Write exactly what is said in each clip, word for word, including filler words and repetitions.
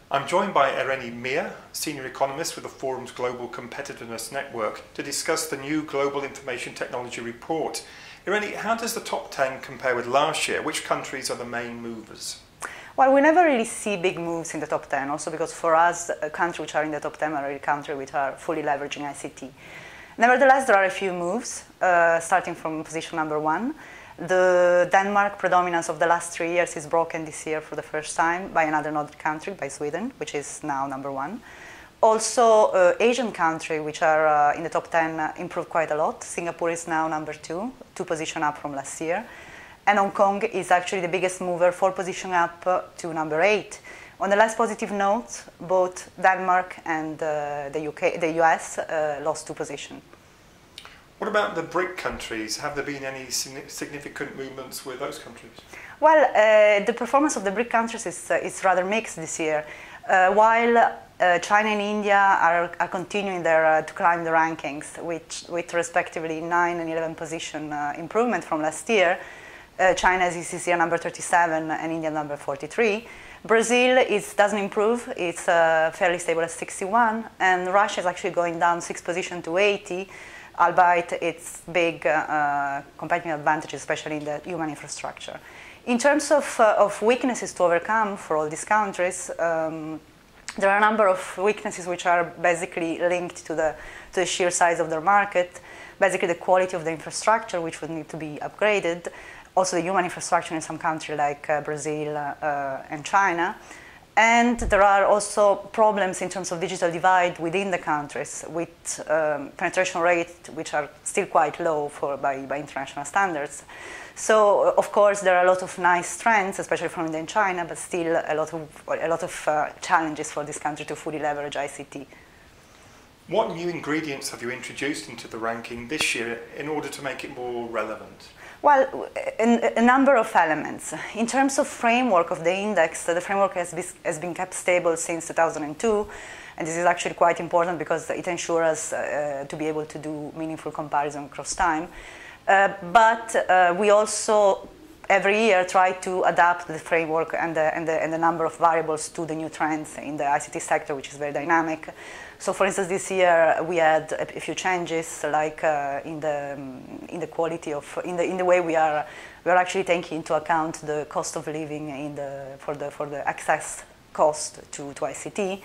I'm joined by Irene Mia, Senior Economist with the Forum's Global Competitiveness Network, to discuss the new Global Information Technology Report. Irene, how does the top ten compare with last year? Which countries are the main movers? Well, we never really see big moves in the top ten, also because for us, countries which are in the top ten are really countries which are fully leveraging I C T. Nevertheless, there are a few moves, uh, starting from position number one. The Denmark predominance of the last three years is broken this year for the first time by another Nordic country, by Sweden, which is now number one. Also, uh, Asian countries, which are uh, in the top ten, uh, improved quite a lot. Singapore is now number two, two positions up from last year. And Hong Kong is actually the biggest mover, four positions up uh, to number eight. On the less positive note, both Denmark and uh, the U K, the U S uh, lost two positions. What about the BRIC countries? Have there been any significant movements with those countries? Well, uh, the performance of the BRIC countries is, uh, is rather mixed this year. Uh, while uh, China and India are, are continuing their, uh, to climb the rankings, which, with respectively nine and eleven position uh, improvement from last year, uh, China is this year number thirty-seven and India number forty-three. Brazil is, doesn't improve, it's uh, fairly stable at sixty-one, and Russia is actually going down six positions to eighty. Albeit its big uh, competitive advantages, especially in the human infrastructure. In terms of, uh, of weaknesses to overcome for all these countries, um, there are a number of weaknesses which are basically linked to the, to the sheer size of their market, basically the quality of the infrastructure, which would need to be upgraded, also the human infrastructure in some countries like uh, Brazil uh, and China. And there are also problems in terms of digital divide within the countries with um, penetration rates which are still quite low for, by, by international standards. So, of course, there are a lot of nice trends, especially from India and China, but still a lot of, a lot of uh, challenges for this country to fully leverage I C T. What new ingredients have you introduced into the ranking this year in order to make it more relevant? Well, a, a number of elements. In terms of framework of the index, the framework has, be, has been kept stable since two thousand two, and this is actually quite important because it ensures us uh, to be able to do meaningful comparison across time. Uh, but uh, we also, every year, try to adapt the framework and the, and, the, and the number of variables to the new trends in the I C T sector, which is very dynamic. So, for instance, this year we had a few changes, like uh, in the in the quality of in the in the way we are we are actually taking into account the cost of living in the for the for the access cost to to I C T.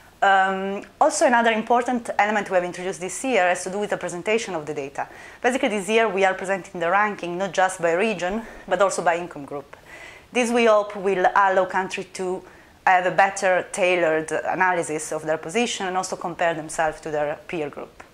Um, also, another important element we have introduced this year has to do with the presentation of the data. Basically, this year we are presenting the ranking not just by region but also by income group. This, we hope, will allow countries to have a better tailored analysis of their position and also compare themselves to their peer group.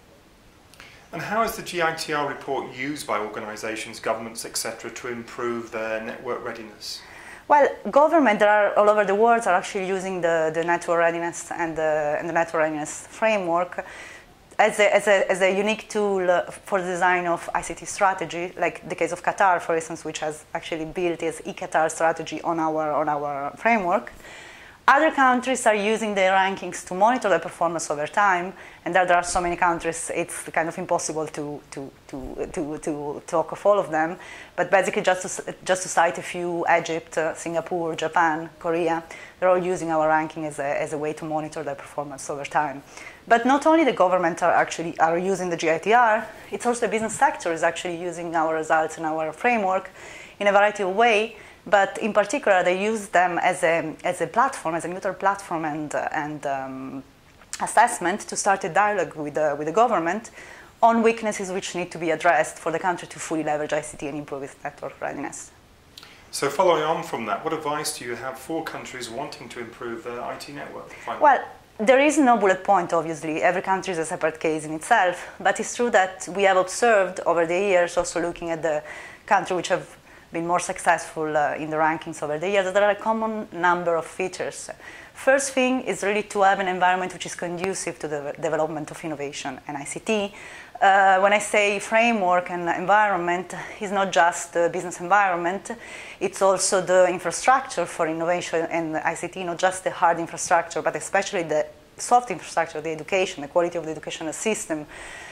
And how is the G I T R report used by organisations, governments, et cetera, to improve their network readiness? Well, governments that are all over the world are actually using the, the network readiness and the, and the network readiness framework as a, as, a, as a unique tool for the design of I C T strategy, like the case of Qatar, for instance, which has actually built its e-Qatar strategy on our, on our framework. Other countries are using their rankings to monitor their performance over time, and there, there are so many countries, it's kind of impossible to, to, to, to, to talk of all of them. But basically, just to, just to cite a few, Egypt, uh, Singapore, Japan, Korea, they're all using our ranking as a, as a way to monitor their performance over time. But not only the government are actually are using the G I T R, it's also the business sector is actually using our results and our framework in a variety of ways. But in particular, they use them as a, as a platform, as a neutral platform and, uh, and um, assessment to start a dialogue with the, with the government on weaknesses which need to be addressed for the country to fully leverage I C T and improve its network readiness. So following on from that, what advice do you have for countries wanting to improve their I T network? Finally? Well, there is no bullet point, obviously. Every country is a separate case in itself. But it's true that we have observed over the years, also looking at the countries which have been more successful uh, in the rankings over the years, that there are a common number of features. First thing is really to have an environment which is conducive to the development of innovation and I C T. Uh, when I say framework and environment, it's not just the business environment, it's also the infrastructure for innovation and I C T, not just the hard infrastructure, but especially the soft infrastructure, the education, the quality of the educational system,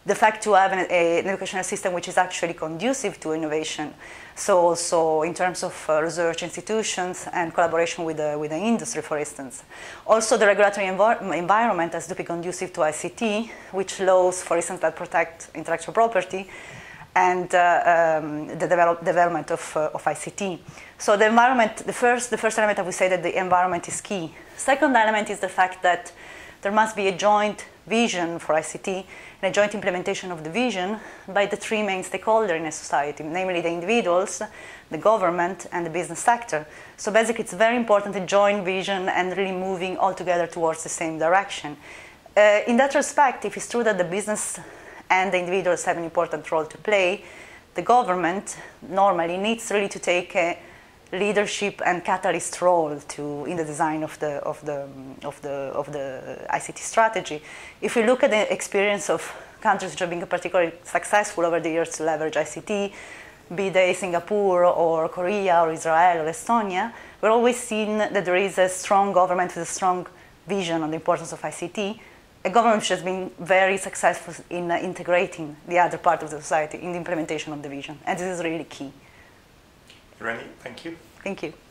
the fact to have an, a, an educational system which is actually conducive to innovation. So also in terms of uh, research institutions and collaboration with the, with the industry, for instance. Also the regulatory envir environment has to be conducive to I C T, which laws, for instance, that protect intellectual property and uh, um, the develop development of, uh, of I C T. So the environment, the first, the first element I would say that the environment is key. Second element is the fact that there must be a joint vision for I C T and a joint implementation of the vision by the three main stakeholders in a society, namely the individuals, the government, and the business sector. So basically it's very important to join vision and really moving all together towards the same direction. Uh, in that respect, if it's true that the business and the individuals have an important role to play, the government normally needs really to take a leadership and catalyst role to in the design of the of the of the of the I C T strategy. If we look at the experience of countries which have been particularly successful over the years to leverage I C T, be they Singapore or Korea or Israel or Estonia, we're always seen that there is a strong government with a strong vision on the importance of I C T, a government which has been very successful in uh, integrating the other part of the society in the implementation of the vision, and this is really key. Irene, thank you. Thank you.